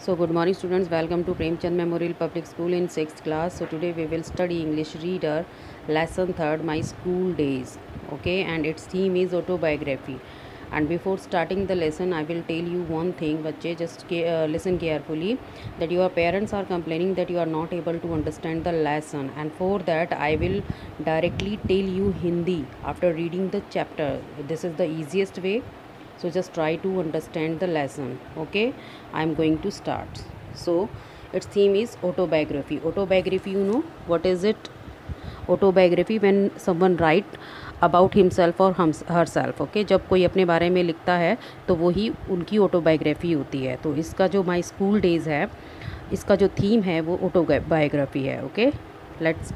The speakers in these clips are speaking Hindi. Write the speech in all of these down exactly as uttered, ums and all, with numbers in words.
So good morning students, welcome to Premchand Memorial Public School in sixth class. So today we will study English reader lesson third, my school days. Okay, and its theme is autobiography. And before starting the lesson I will tell you one thing, bachche, just uh, listen carefully, that your parents are complaining that you are not able to understand the lesson, and for that I will directly tell you Hindi after reading the chapter. This is the easiest way, so just try to understand the lesson. Okay, I'm going to start. So its theme is autobiography. Autobiography, you know what is it? Autobiography, when someone write about himself or herself. Okay, जब कोई अपने बारे में लिखता है तो वही उनकी ऑटोबायोग्राफी होती है. तो इसका जो माई स्कूल डेज़ है, इसका जो थीम है वो ऑटोबायोग्राफी है. Okay, let's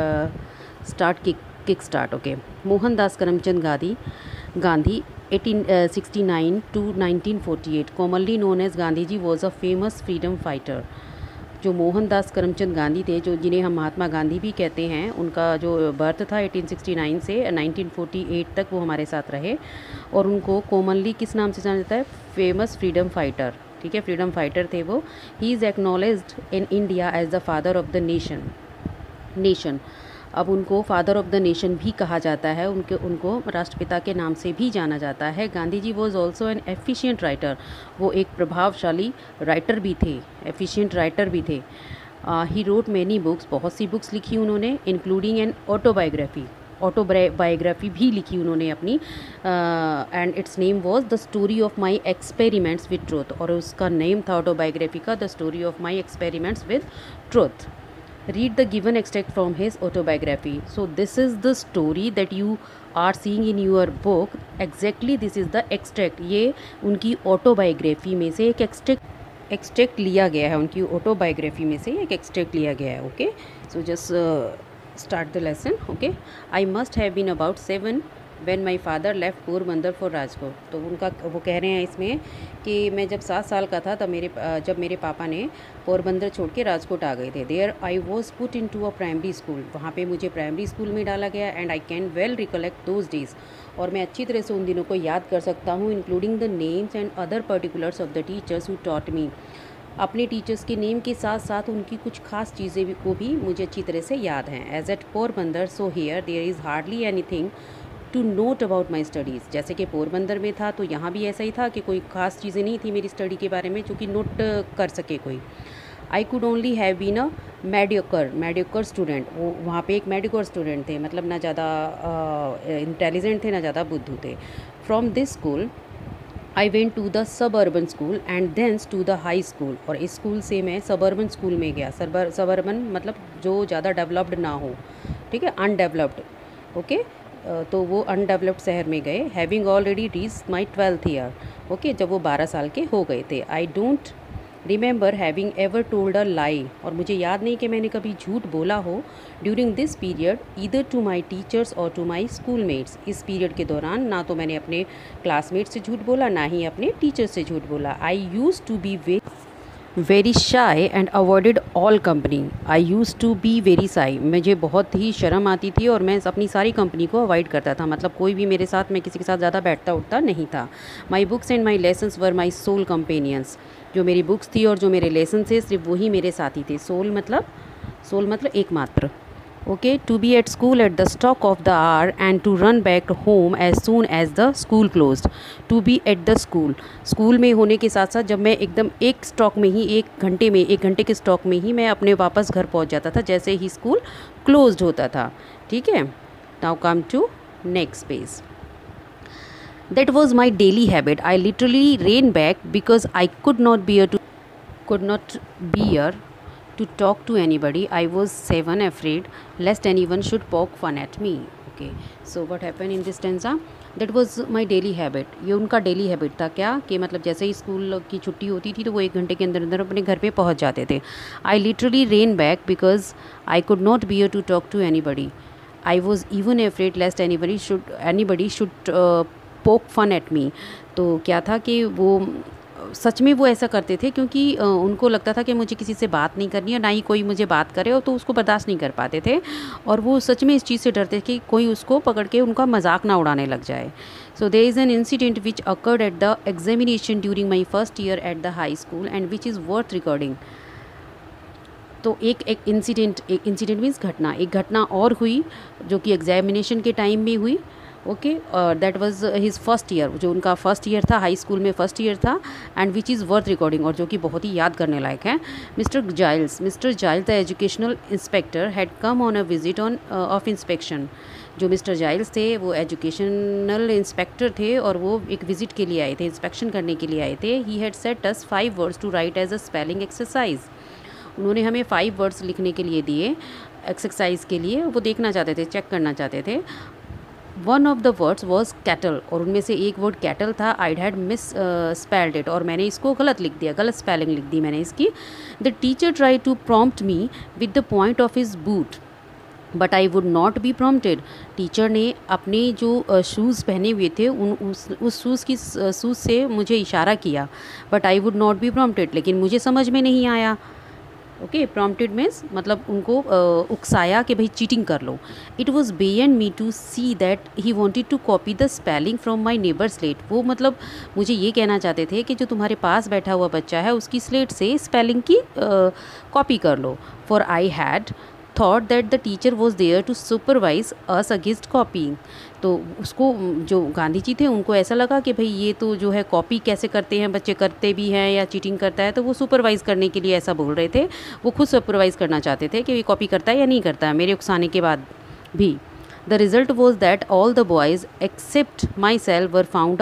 start kick kick start. Okay, Mohandas Karamchand Gandhi Gandhi eighteen sixty-nine to nineteen forty-eight, commonly known as Gandhi ji, was a famous freedom fighter. जो मोहनदास करमचंद गांधी थे, जो जिन्हें हम महात्मा गांधी भी कहते हैं, उनका जो बर्थ था एटीन सिक्सटी नाइन से नाइनटीन फोर्टी एट तक वो हमारे साथ रहे, और उनको कॉमनली किस नाम से जाना जाता है? Famous freedom fighter. ठीक है, फ्रीडम फाइटर थे वो. He is acknowledged in India as the father of the nation nation अब उनको फादर ऑफ द नेशन भी कहा जाता है, उनके उनको राष्ट्रपिता के नाम से भी जाना जाता है. Gandhi ji was also an efficient writer. वो एक प्रभावशाली राइटर भी थे, एफिशिएंट राइटर भी थे. ही रोट मैनी बुक्स, बहुत सी बुक्स लिखी उन्होंने, इंक्लूडिंग एन ऑटोबायोग्राफी. ऑटोबायोग्राफी भी लिखी उन्होंने अपनी, and its name was the story of my experiments with truth. और उसका नेम था ऑटोबायोग्राफी का the story of my experiments with truth. Read the given extract from his autobiography. So this is the story that you are seeing in your book. Exactly this is the extract. ये उनकी ऑटोबायोग्राफी में से एक एक्सट्रैक्ट एक्सट्रैक्ट लिया गया है. उनकी ऑटोबायोग्राफी में से एक एक्सट्रैक्ट लिया गया है. Okay, so just start the lesson. Okay, I must have been about seven when my father left Porbandar for Rajkot. तो उनका वो कह रहे हैं इसमें कि मैं जब सात साल का था तब मेरे जब मेरे पापा ने पोरबंदर छोड़ के राजकोट आ गए थे. There I was put into a primary school. वहाँ पे मुझे प्राइमरी स्कूल में डाला गया. And I can well recollect those days. और मैं अच्छी तरह से उन दिनों को याद कर सकता हूँ, including the names and other particulars of the teachers who taught me. अपने टीचर्स के नेम के साथ साथ उनकी कुछ खास चीज़ें भी को भी मुझे अच्छी तरह से याद हैं. As at Porbandar so here there is hardly anything to note about my studies. जैसे कि पोरबंदर में था तो यहाँ भी ऐसा ही था कि कोई ख़ास चीज़ें नहीं थी मेरी स्टडी के बारे में जो कि नोट कर सके कोई. I could only have been a mediocre mediocre student. वो वहाँ पे एक मेडियोकर स्टूडेंट थे, मतलब ना ज़्यादा इंटेलिजेंट थे ना ज़्यादा बुद्धू थे. From this school I went to the suburban school and thence to the high school. और इस स्कूल से मैं सब अर्बन स्कूल में गया. सब सब अर्बन मतलब जो ज़्यादा डेवलप्ड ना हो. ठीक है, अनडेवलप्ड. ओके, तो वो अनडेवलप्ड शहर में गए. Having already reach my twelfth year. Okay, जब वो बारह साल के हो गए थे. I don't remember having ever told a lie. और मुझे याद नहीं कि मैंने कभी झूठ बोला हो during this period, either to my teachers और टू माई स्कूल मेट्स. इस पीरियड के दौरान ना तो मैंने अपने क्लासमेट्स से झूठ बोला, ना ही अपने टीचर्स से झूठ बोला. I use to be way very shy and avoided all company. I use to be very shy. मुझे बहुत ही शर्म आती थी और मैं अपनी सारी कंपनी को अवॉइड करता था. मतलब कोई भी मेरे साथ, मैं किसी के साथ ज़्यादा बैठता उठता नहीं था. My books and my lessons were my sole companions. जो मेरी बुक्स थी और जो मेरे लेसन थे सिर्फ वही मेरे साथी थे. सोल मतलब सोल मतलब एकमात्र. Okay, to be at school at the stock of the hour and to run back home as soon as the school closed. To be at the school, school में होने के साथ साथ जब मैं एकदम एक स्टॉक में ही, एक घंटे में एक घंटे के स्टॉक में ही मैं अपने वापस घर पहुंच जाता था जैसे ही स्कूल क्लोज्ड होता था. ठीक है, now come to next page. That was my daily habit. I literally ran back because I could not bear to could not bear to talk to anybody. I was seven, afraid lest anyone should poke fun at me. Okay, so what happened in this stanza? That was my daily habit. ये उनका डेली हैबिट था. क्या कि मतलब जैसे ही स्कूल की छुट्टी होती थी तो वो एक घंटे के अंदर अंदर अपने घर पे पहुंच जाते थे. I literally ran back because I could not bear to talk to anybody. I was even afraid lest anybody should anybody should uh, poke fun at me. तो क्या था कि वो सच में वो ऐसा करते थे, क्योंकि उनको लगता था कि मुझे किसी से बात नहीं करनी है, ना ही कोई मुझे बात करे, और तो उसको बर्दाश्त नहीं कर पाते थे, और वो सच में इस चीज़ से डरते थे कि कोई उसको पकड़ के उनका मजाक ना उड़ाने लग जाए. So there is an incident which occurred at the examination during my first year at the high school and which is worth recording. तो एक एक इंसिडेंट एक इंसिडेंट मीन्स घटना, एक घटना और हुई जो कि एग्जामिनेशन के टाइम में हुई. Okay, that was his first year, जो उनका फर्स्ट ईयर था, हाई स्कूल में फर्स्ट ईयर था, and which is worth recording, और जो कि बहुत ही याद करने लायक है. Mister Giles mister Giles the educational inspector had come on a visit on of inspection. जो मिस्टर जाइल्स थे वो एजुकेशनल इंस्पेक्टर थे, और वो एक विज़िट के लिए आए थे, इंस्पेक्शन करने के लिए आए थे. He had set us five words to write as a spelling exercise. उन्होंने हमें फाइव वर्ड्स लिखने के लिए दिए एक्सरसाइज के लिए, वो देखना चाहते थे, चेक करना चाहते थे. One of the words was cattle, और उनमें से एक वर्ड कैटल था. I had misspelled it, और मैंने इसको गलत लिख दिया, गलत स्पेलिंग लिख दी मैंने इसकी. The teacher try to prompt me with the point of his boot but I would not be prompted. Teacher ने अपने जो शूज़ पहने हुए थे उन उस उस शूज़ की शूज़ से मुझे इशारा किया, but I would not be prompted, लेकिन मुझे समझ में नहीं आया. ओके, प्रॉम्प्टेड मीन्स मतलब उनको uh, उकसाया कि भाई चीटिंग कर लो. It was beyond me to see that he wanted to copy the spelling from my neighbour slate. वो मतलब मुझे ये कहना चाहते थे कि जो तुम्हारे पास बैठा हुआ बच्चा है उसकी स्लेट से स्पेलिंग की कॉपी uh, कर लो. For I had thought that the teacher was there to supervise us against copying. तो उसको, जो गांधी जी थे, उनको ऐसा लगा कि भाई ये तो जो है कॉपी कैसे करते हैं बच्चे, करते भी हैं या चीटिंग करता है, तो वो सुपरवाइज़ करने के लिए ऐसा बोल रहे थे. वो खुद सुपरवाइज़ करना चाहते थे कि ये कॉपी करता है या नहीं करता है, मेरे उकसाने के बाद भी. The result was that all the boys except myself were found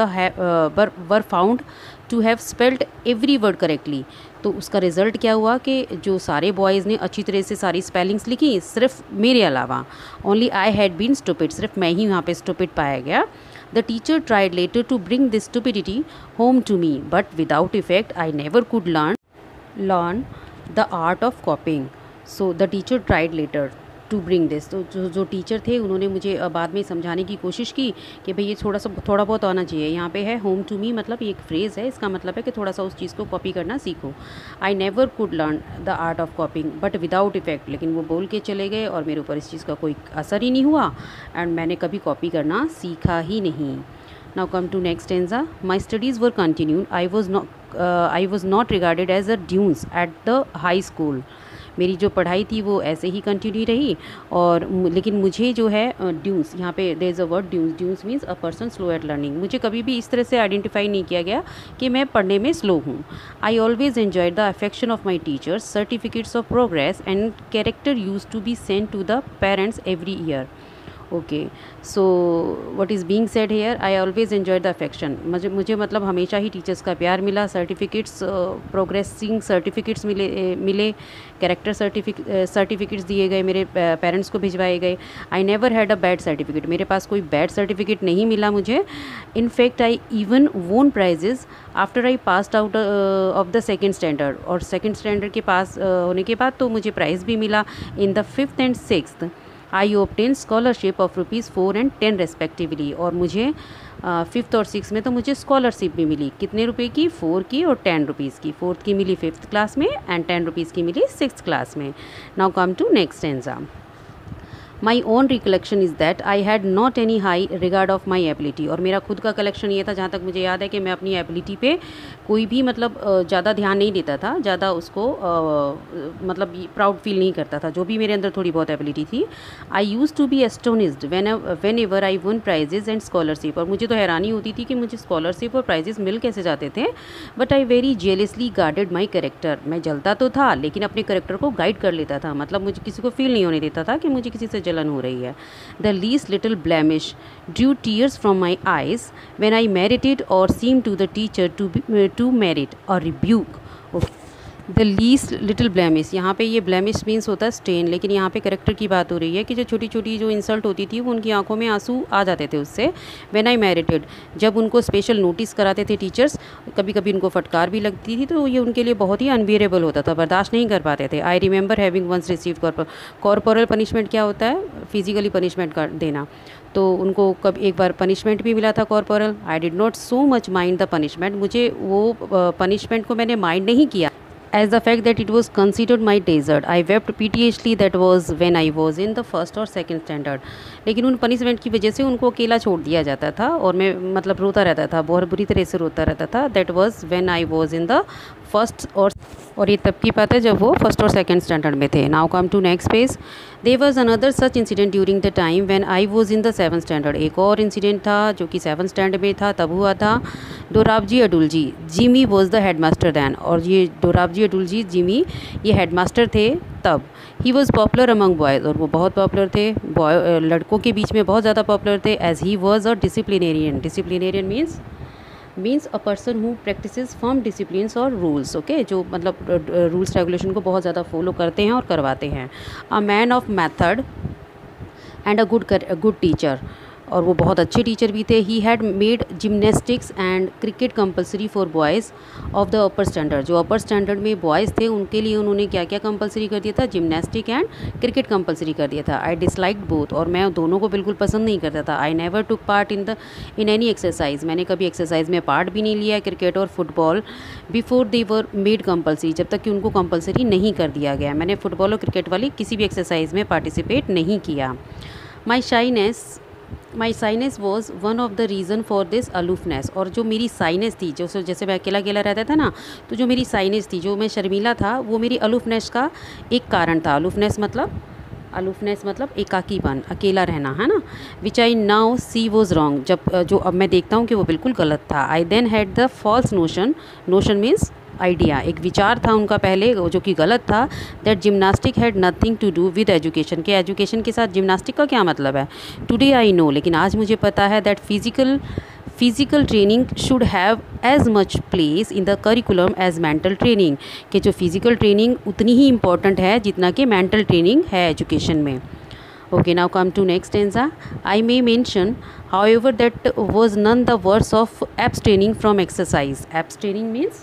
were found to have spelled every word correctly. तो उसका रिज़ल्ट क्या हुआ कि जो सारे बॉयज़ ने अच्छी तरह से सारी स्पेलिंग्स लिखी, सिर्फ मेरे अलावा. Only I had been stupid, सिर्फ मैं ही वहाँ पे स्टूपिड पाया गया. The teacher tried later to bring this stupidity home to me but without effect. I never could learn learn the art of copying. So the teacher tried later to bring this. तो जो जो टीचर थे उन्होंने मुझे बाद में समझाने की कोशिश की कि भाई ये थोड़ा सा थोड़ा बहुत आना चाहिए. यहाँ पे है होम टू मी, मतलब ये एक फ्रेज़ है, इसका मतलब है कि थोड़ा सा उस चीज़ को कॉपी करना सीखो. I never could learn the art of copying but without effect. लेकिन वो बोल के चले गए और मेरे ऊपर इस चीज़ का कोई असर ही नहीं हुआ, एंड मैंने कभी कॉपी करना सीखा ही नहीं. Now come to next stanza. My studies were continued. I was not I was not regarded as a dunce at the high school. मेरी जो पढ़ाई थी वो ऐसे ही कंटिन्यू रही, और लेकिन मुझे जो है ड्यून्स, यहाँ पे there is a word dunce. Dunce means a person slow at learning. मुझे कभी भी इस तरह से आइडेंटिफाई नहीं किया गया कि मैं पढ़ने में स्लो हूँ. I always enjoyed the affection of my teachers. Certificates of progress and character use to be send to the parents every year. Okay, so what is being said here, I always enjoy the affection. मुझे मुझे मतलब हमेशा ही टीचर्स का प्यार मिला. सर्टिफिकेट्स, प्रोग्रेसिंग सर्टिफिकेट्स मिले मिले कैरेक्टर सर्टिफिकेट सर्टिफिकेट्स दिए गए, मेरे पेरेंट्स को भिजवाए गए. I never had a bad certificate. मेरे पास कोई बैड सर्टिफिकेट नहीं मिला मुझे. In fact I even won prizes after I passed out of the second standard. और सेकेंड स्टैंडर्ड के पास uh, होने के बाद तो मुझे प्राइज़ भी मिला. In the fifth and sixth I obtain scholarship of rupees four and ten respectively. और मुझे फिफ्थ और सिक्स में तो मुझे स्कॉलरशिप भी मिली. कितने रुपए की? फोर की और टेन रुपीज़ की. फोर्थ की मिली फिफ्थ क्लास में एंड टेन रुपीज़ की मिली सिक्स क्लास में. Now come to next stanza. My own recollection is that I had not any high regard of my ability. और मेरा खुद का कलेक्शन ये था, जहाँ तक मुझे याद है, कि मैं अपनी एबिलिटी पे कोई भी मतलब ज़्यादा ध्यान नहीं देता था, ज़्यादा उसको uh, मतलब प्राउड फील नहीं करता था, जो भी मेरे अंदर थोड़ी बहुत एबिलिटी थी. I use to be astonished when whenever I won prizes and scholarship. और मुझे तो हैरानी होती थी कि मुझे स्कॉलरशिप और प्राइजेज़ मिल कैसे जाते थे. But I very jealously guarded my character. मैं जलता तो था लेकिन अपने कैरेक्टर को गाइड कर लेता था. मतलब मुझे किसी को फील नहीं होने देता था कि मुझे किसी से जलन हो रही है. The least little blemish drew tears from my eyes when I merited or seem to the teacher to to merit or rebuke. The least little blemish, यहाँ पे ये ब्लेमिश मीन्स होता है स्टेन, लेकिन यहाँ पे करेक्टर की बात हो रही है कि जो छोटी छोटी जो इंसल्ट होती थी वो उनकी आंखों में आंसू आ जाते थे उससे. व्हेन आई मेरिटेड, जब उनको स्पेशल नोटिस कराते थे टीचर्स, कभी कभी उनको फटकार भी लगती थी, तो ये उनके लिए बहुत ही अनबियरेबल होता था, बर्दाश्त नहीं कर पाते थे. I remember having once received corporal punishment. क्या होता है? फिजिकली पनिशमेंट कर देना. तो उनको कब एक बार पनिशमेंट भी मिला था corporal. I did not so much mind the punishment, मुझे वो पनिशमेंट को मैंने माइंड नहीं किया, as the fact that it was considered my desert. I wept piteously, that was when I was in the first or second standard. लेकिन उन पनिशमेंट की वजह से उनको अकेला छोड़ दिया जाता था और मैं मतलब रोता रहता था, बहुत बुरी तरह से रोता रहता था। That was when I was in the first और और ये तब की बात है जब वो फर्स्ट और सेकंड स्टैंडर्ड में थे। Now come to next page. There was another such incident during the time when I was in the seven standard. एक और इंसिडेंट था जो कि सेवन स्टैंडर्ड में था, तब हुआ था। Dorabji Edulji, Gimi was the headmaster then. और ये डोराबजी अडुलजी, जिमी ये हेडमास्टर थे तब। He was popular among boys, और वो बहुत पॉपुलर थे, बॉय लड़कों के बीच में बहुत ज़्यादा पॉपुलर थे। As he was a disciplinarian. Disciplinarian means means a person who practises firm disciplines और रूल्स। ओके, जो मतलब रूल्स रेगुलेशन को बहुत ज़्यादा फॉलो करते हैं और करवाते हैं। A man of method and a good good teacher, और वो बहुत अच्छे टीचर भी थे। He had made gymnastics and cricket compulsory for boys of the upper standard. जो अपर स्टैंडर्ड में बॉयज़ थे उनके लिए उन्होंने क्या क्या कंपलसरी कर दिया था? जिमनास्टिक एंड क्रिकेट कंपलसरी कर दिया था। आई डिसलाइक्ड बोथ, और मैं दोनों को बिल्कुल पसंद नहीं करता था। I never took part in the in any exercise. मैंने कभी एक्सरसाइज में पार्ट भी नहीं लिया, क्रिकेट और football, before they were made compulsory, जब तक कि उनको कंपलसरी नहीं कर दिया गया। मैंने फुटबॉल और क्रिकेट वाली किसी भी एक्सरसाइज में पार्टिसिपेट नहीं किया। My shyness my shyness was one of the reason for this aloofness. और जो मेरी साइनेस थी, जो जैसे मैं अकेला अकेला रहता था ना, तो जो मेरी साइनेस थी, जो मैं शर्मीला था, वो मेरी अलूफनेस का एक कारण था। अलूफनेस मतलब अलूफनेस मतलब एकाकीपन, अकेला रहना, है ना। Which I now see was wrong, जब जो अब मैं देखता हूँ कि वो बिल्कुल गलत था। I then had the false notion, notion means idea, एक विचार था उनका पहले जो कि गलत था, that gymnastic had nothing to do with education, के एजुकेशन के साथ जिमनास्टिक का क्या मतलब है। टुडे आई नो, लेकिन आज मुझे पता है, that physical physical training should have as much place in the curriculum as mental training, कि जो फिजिकल ट्रेनिंग उतनी ही इम्पॉर्टेंट है जितना कि मेंटल ट्रेनिंग है एजुकेशन में। Okay, now come to next stanza. I may mention, however, that was none the worse of abstaining from exercise. Abstaining means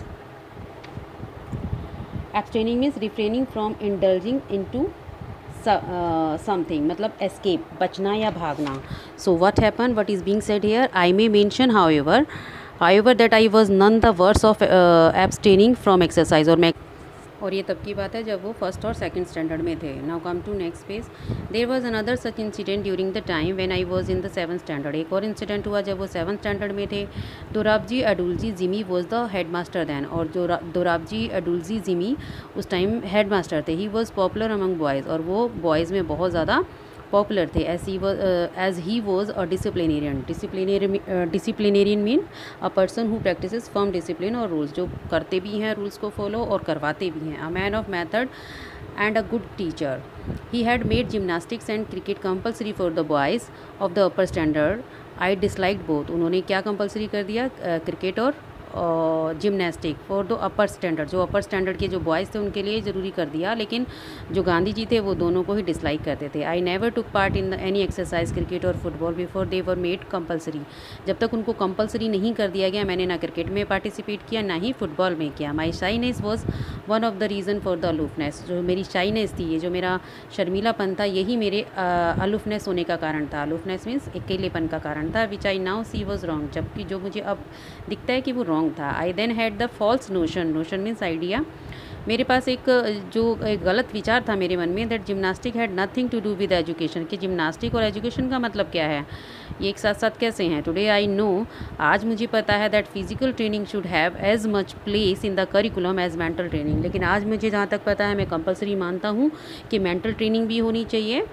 abstaining means refraining from indulging into uh, something, मतलब escape, बचना या भागना. So what happened? What is being said here? I may mention, however, however that I was none the worse of uh, abstaining from exercise. और मैं और ये तब की बात है जब वो फर्स्ट और सेकंड स्टैंडर्ड में थे। Now come to next page. There was another such incident during the time when I was in the seven standard. एक और इंसिडेंट हुआ जब वो सेवन स्टैंडर्ड में थे। Dorabji Edulji Gimi was the head master then, और जो दोराबजी अडुलजी जिमी उस टाइम हेड मास्टर थे। He was popular among boys, और वो बॉयज़ में बहुत ज़्यादा पॉपुलर थे। As he was as he was a disciplinarian. Disciplinarian disciplinarian mean a person who practises firm discipline और रूल्स, जो करते भी हैं रूल्स को फॉलो और करवाते भी हैं। A man of method and a good teacher. He had made gymnastics and cricket compulsory for the boys of the upper standard. I disliked both. उन्होंने क्या कंपलसरी कर दिया? क्रिकेट और gymnastic for the upper standard, जो अपर स्टैंडर्ड के जो बॉयज़ थे उनके लिए ज़रूरी कर दिया, लेकिन जो गांधी जी थे वो दोनों को ही डिसलाइक करते थे। I never took part in any exercise cricket और football before they were made compulsory. जब तक उनको कंपलसरी नहीं कर दिया गया, मैंने ना क्रिकेट में पार्टिसिपेट किया ना ही फुटबॉल में किया। My shyness was one of the reason for the aloofness. जो मेरी शाइनेस थी, ये जो मेरा शर्मीलापन था, यही मेरे अलूफनेस होने का कारण था। अलूफनेस मीन्स अकेलेपन का कारण था। Which I now see was wrong, जबकि जो मुझे अब दिखता है कि वो रॉन्ग था। I then had the false notion, notion means idea. मेरे पास एक जो एक गलत विचार था मेरे मन में, that gymnastic had nothing to do with education, कि जिमनास्टिक और एजुकेशन का मतलब क्या है, ये एक साथ साथ कैसे हैं। टुडे आई नो, आज मुझे पता है, that physical training should have as much place in the curriculum as mental training. लेकिन आज मुझे जहाँ तक पता है, मैं कंपलसरी मानता हूँ कि मेंटल ट्रेनिंग भी होनी चाहिए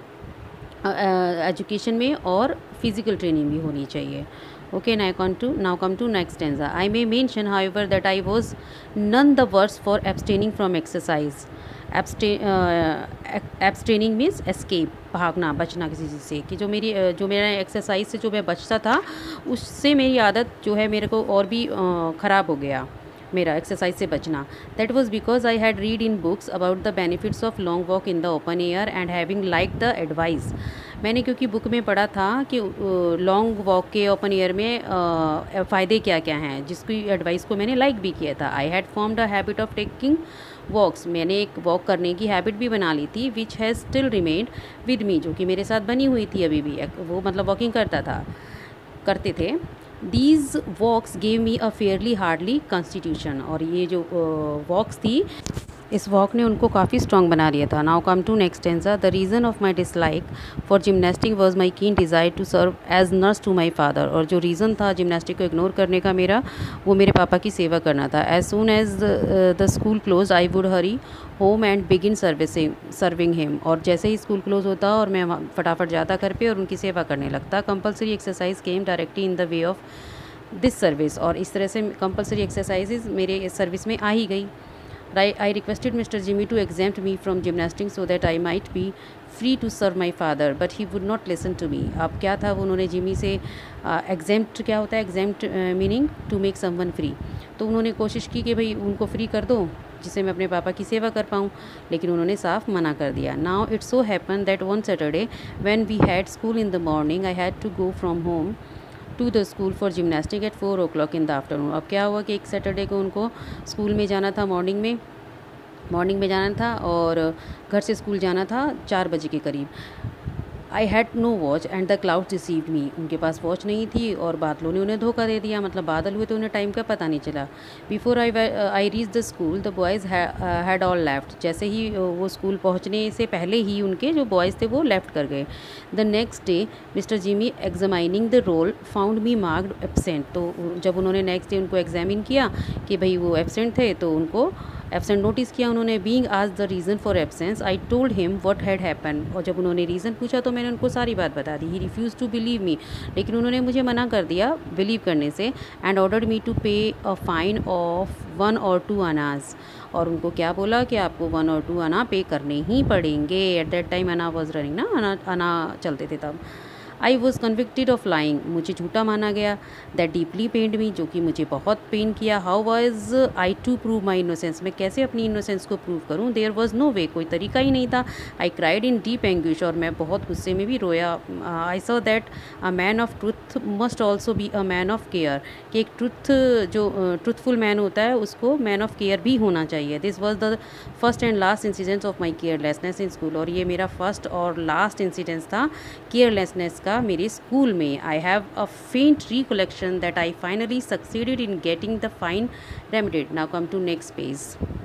एजुकेशन में और फिजिकल ट्रेनिंग भी होनी चाहिए। Okay, now come to now come to next stanza. I may mention, however, that I was none the worse for abstaining from exercise. Abstain uh, abstaining means escape, भागना, बचना किसी चीज़ से, कि जो मेरी जो मेरा एक्सरसाइज से जो मैं बचता था, उससे मेरी आदत जो है मेरे को और भी ख़राब हो गया। मेरा एक्सरसाइज से बचना। That was because I had read in books about the benefits of long walk in the open air and having like the advice. मैंने क्योंकि बुक में पढ़ा था कि लॉन्ग वॉक के ओपन एयर में फ़ायदे क्या क्या हैं, जिसकी एडवाइस को मैंने लाइक भी किया था। I had formed a habit of taking walks, मैंने एक वॉक करने की हैबिट भी बना ली थी, which has still remained with me, जो कि मेरे साथ बनी हुई थी अभी भी। वो मतलब वॉकिंग करता था करते थे। These walks gave me a fairly hardly constitution, और ये जो वॉक्स uh, थी, इस वॉक ने उनको काफ़ी स्ट्रॉन्ग बना लिया था। Now come to next stanza. The reason of my dislike for gymnastic was my keen desire to serve as nurse to my father, और जो रीज़न था जिमनास्टिक को इग्नोर करने का मेरा, वो मेरे पापा की सेवा करना था। As soon as the school close I would hurry home and begin servicing serving him, और जैसे ही स्कूल क्लोज होता और मैं फटाफट जाता घर पे और उनकी सेवा करने लगता। Compulsory exercise came directly in the way of this service, और इस तरह से कंपल्सरी एक्सरसाइजेज मेरे सर्विस में आ ही गई। I requested Mister Jimmy to exempt me from gymnastics so that I might be free to serve my father, but he would not listen to me. अब क्या था, वो उन्होंने जिमी से एग्जेम्प्ट uh, क्या होता है, exempt meaning to make someone free, तो उन्होंने कोशिश की कि भाई उनको फ्री कर दो जिससे मैं अपने पापा की सेवा कर पाऊँ, लेकिन उन्होंने साफ मना कर दिया। Now it's so happen that one Saturday when we had school in the morning I had to go from home to the school for gymnastic at four o'clock in the afternoon. अब क्या हुआ कि एक सैटरडे को उनको स्कूल में जाना था, मॉर्निंग में मॉर्निंग में जाना था और घर से स्कूल जाना था चार बजे के करीब। I had no watch and the cloud received me, उनके पास वॉच नहीं थी और बादलों ने उन्हें धोखा दे दिया, मतलब बादल हुए तो उन्हें टाइम का पता नहीं चला। Before I I reach the school the boys had all left, जैसे ही वो स्कूल पहुंचने से पहले ही उनके जो बॉयज़ थे वो लेफ्ट कर गए। The next day mister Gimi examining the roll found me marked absent, तो जब उन्होंने नेक्स्ट डे उनको एग्जामिन किया कि भाई वो एब्सेंट थे तो उनको एब्सेंट नोटिस किया उन्होंने। बीइंग आज the reason for absence I told him what had happen, और जब उन्होंने रीज़न पूछा तो मैंने उनको सारी बात बता दी। He refuse to believe me, लेकिन उन्होंने मुझे मना कर दिया बिलीव करने से। And ordered me to pay a fine of one or two annas, और उनको क्या बोला कि आपको वन और टू अना पे करने ही पड़ेंगे। At that time anna was running ना, अना अना चलते थे तब। I was convicted of lying, मुझे झूठा माना गया। दैट डीपली पेंड मी, जो कि मुझे बहुत पेन किया। How was I to prove my innocence, मैं कैसे अपनी इनोसेंस को प्रूव करूँ। देयर वॉज नो वे, कोई तरीका ही नहीं था। I cried in deep anguish, और मैं बहुत गुस्से में भी रोया। I saw that a man of truth must also be a man of care, कि एक ट्रुथ जो ट्रुथफुल uh, मैन होता है उसको मैन ऑफ केयर भी होना चाहिए। This was the first and last incidence of my carelessness in school, और ये मेरा फर्स्ट और लास्ट इंसिडेंस था केयरलेसनेस का मेरे स्कूल में। आई have a faint recollection that I finally succeeded in getting the fine remitted. Now come to next page.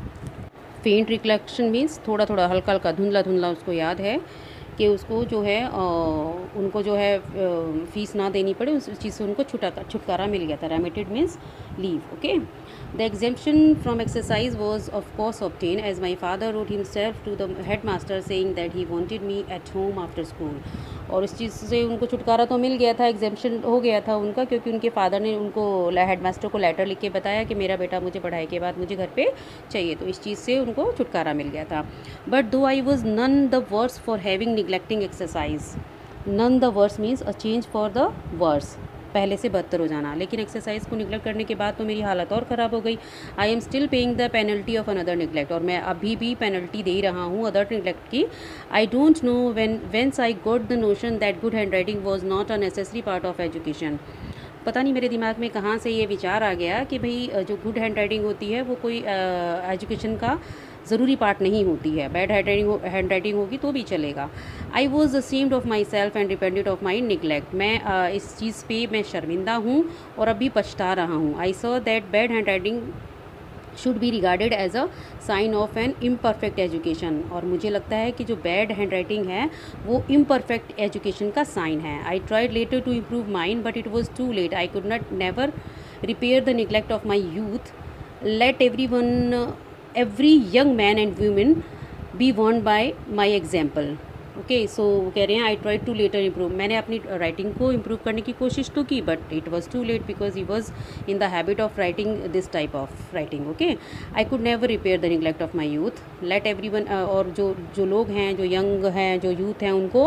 Faint recollection means थोड़ा थोड़ा, हल्का हल्का, धुंधला धुंधला उसको याद है कि उसको जो है आ, उनको जो है फीस ना देनी पड़े, उस चीज़ से उनको छुटा छुटकारा मिल गया था। Remitted means leave. Okay, the exemption from exercise was of course obtain as my father wrote himself to the head master saying that he wanted me at home after school, और इस चीज़ से उनको छुटकारा तो मिल गया था, एग्जेम्पशन हो गया था उनका, क्योंकि उनके फादर ने उनको हेड मास्टर को लेटर लिख के बताया कि मेरा बेटा मुझे पढ़ाई के बाद मुझे घर पे चाहिए, तो इस चीज़ से उनको छुटकारा मिल गया था। But though I was none the worse for having neglecting exercise, none the worse means a change for the worse, पहले से बदतर हो जाना, लेकिन एक्सरसाइज को निगलेक्ट करने के बाद तो मेरी हालत और ख़राब हो गई। I am still paying the penalty of another neglect, और मैं अभी भी पेनल्टी दे रहा हूँ अदर निगलेक्ट की। I don't know when whence I got the notion that good hand writing was not a necessary part of education, पता नहीं मेरे दिमाग में कहाँ से ये विचार आ गया कि भाई जो गुड हैंड राइटिंग होती है वो कोई एजुकेशन का ज़रूरी पार्ट नहीं होती है, bad hand writing hand writing होगी तो भी चलेगा। I was ashamed of myself and depended of my neglect, मैं uh, इस चीज़ पे मैं शर्मिंदा हूँ और अभी पछता रहा हूँ। I saw that bad hand writing should be regarded as a sign of an imperfect education, और मुझे लगता है कि जो बैड हैंड राइटिंग है वो इम्परफेक्ट एजुकेशन का साइन है। I tried later to improve mind but it was too late, I could not never repair the neglect of my youth. Let every one every young man and women be warned by my example। Okay, so कह रहे हैं I try to later improve, मैंने अपनी राइटिंग को इम्प्रूव करने की कोशिश तो की but it was too late because he was in the habit of writing this type of writing. Okay, I could never repair the neglect of my youth. Let every one, और जो जो लोग हैं जो यंग हैं जो यूथ हैं उनको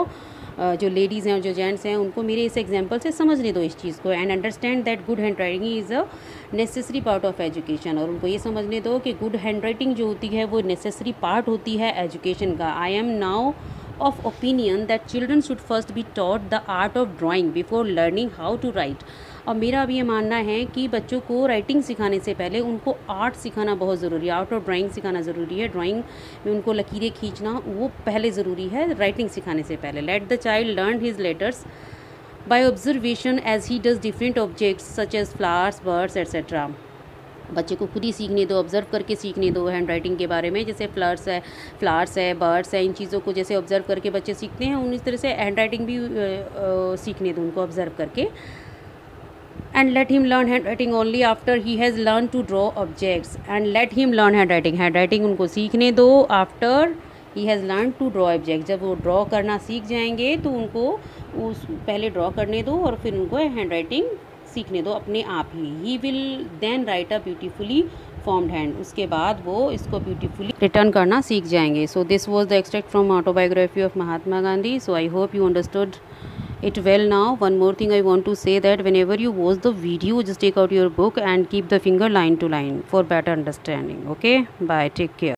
जो लेडीज़ हैं और जो जेंट्स हैं उनको मेरे इस एग्जांपल से समझने दो इस चीज़ को, and understand that good hand writing is a necessary part of education. और उनको ये समझने दो कि गुड हैंड राइटिंग जो होती है वो नेसेसरी पार्ट होती है एजुकेशन का। I am now of opinion that children should first be taught the art of drawing before learning how to write। और मेरा अब ये मानना है कि बच्चों को राइटिंग सिखाने से पहले उनको आर्ट सिखाना बहुत ज़रूरी है, आर्ट ऑफ ड्राइंग सिखाना ज़रूरी है। ड्राइंग में उनको लकीरें खींचना वो पहले ज़रूरी है राइटिंग सिखाने से पहले। Let the child learn his letters by observation as he does different objects such as flowers, birds etcetera. बच्चे को खुद ही सीखने दो, ऑब्ज़र्व करके सीखने दो हैंड राइटिंग के बारे में। जैसे फ्लावर्स है फ्लावर्स है बर्ड्स है, इन चीज़ों को जैसे ऑब्ज़र्व करके बच्चे सीखते हैं, उन्हीं तरह से हैंड राइटिंग भी आ, सीखने दो उनको ऑब्ज़र्व करके। And let him learn hand writing only after he has learn to draw objects. And let him learn hand writing, hand writing उनको सीखने दो after he has learn to draw object. जब वो ड्रॉ करना सीख जाएंगे तो उनको उस पहले ड्रॉ करने दो और फिर उनको हैंड राइटिंग सीखने दो अपने आप ही। He will then write a beautifully formed hand, उसके बाद वो इसको ब्यूटीफुली रिटर्न करना सीख जाएंगे। So this was the extract from autobiography of Mahatma Gandhi. So I hope you understood it well now. One more thing I want to say, that whenever you watch the video, just take out your book and keep the finger line to line for better understanding. Okay, bye, take care.